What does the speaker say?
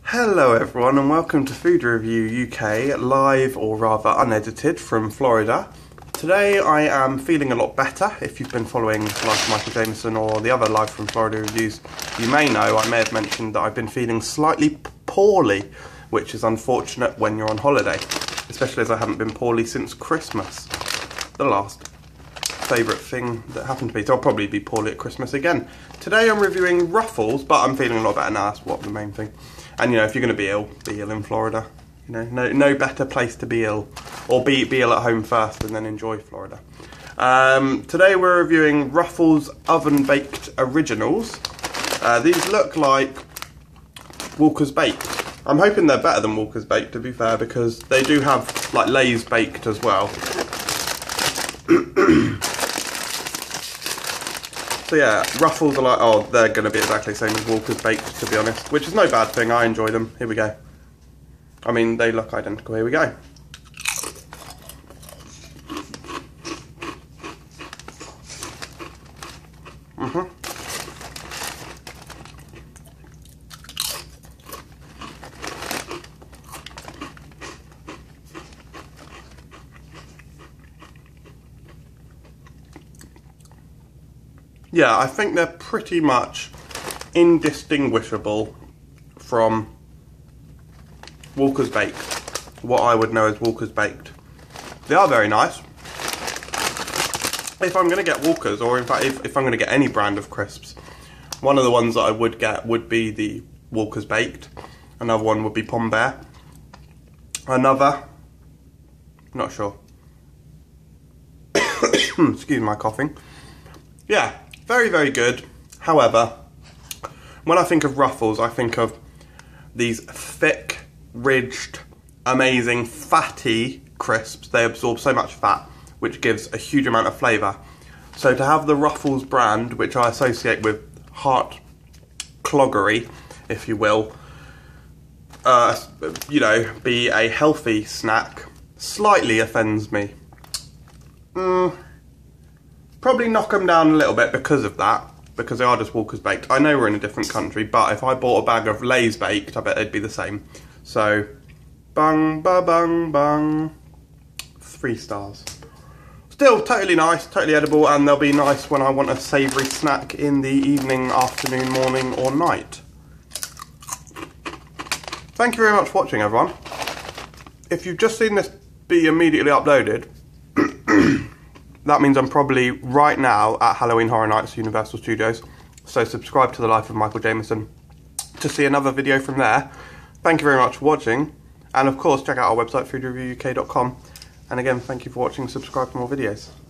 Hello everyone and welcome to Food Review UK, live or rather unedited from Florida. Today I am feeling a lot better. If you've been following Live from Michael Jameson or the other Live from Florida reviews, you may know I may have mentioned that I've been feeling slightly poorly, which is unfortunate when you're on holiday, especially as I haven't been poorly since Christmas, the last favourite thing that happened to me, so I'll probably be poorly at Christmas again. Today I'm reviewing Ruffles, but I'm feeling a lot better now, that's what the main thing. And you know, if you're going to be ill in Florida. You know, no better place to be ill. Or be ill at home first and then enjoy Florida. Today we're reviewing Ruffles Oven Baked Originals. These look like Walker's Baked. I'm hoping they're better than Walker's Baked, to be fair, because they do have like Lay's Baked as well. So yeah, Ruffles are like, oh, they're going to be exactly the same as Walker's Baked, to be honest. Which is no bad thing, I enjoy them. Here we go. I mean, they look identical. Here we go. Yeah, I think they're pretty much indistinguishable from Walker's Baked, what I would know as Walker's Baked. They are very nice. If I'm going to get Walker's, or in fact if I'm going to get any brand of crisps, one of the ones that I would get would be the Walker's Baked. Another one would be Pom Bear. Another, not sure. Excuse my coughing. Yeah. Very, very good. However, when I think of Ruffles, I think of these thick, ridged, amazing, fatty crisps. They absorb so much fat, which gives a huge amount of flavour. So to have the Ruffles brand, which I associate with heart cloggery, if you will, you know, be a healthy snack, slightly offends me. Probably knock them down a little bit because of that, because they are just Walker's Baked. I know we're in a different country, but if I bought a bag of Lay's Baked, I bet they'd be the same. So, bung, ba bung, bung. 3 stars. Still totally nice, totally edible, and they'll be nice when I want a savoury snack in the evening, afternoon, morning, or night. Thank you very much for watching, everyone. If you've just seen this be immediately uploaded, that means I'm probably right now at Halloween Horror Nights Universal Studios. So subscribe to The Life of Michael Jameson to see another video from there. Thank you very much for watching. And of course, check out our website, foodreviewuk.com. And again, thank you for watching. Subscribe for more videos.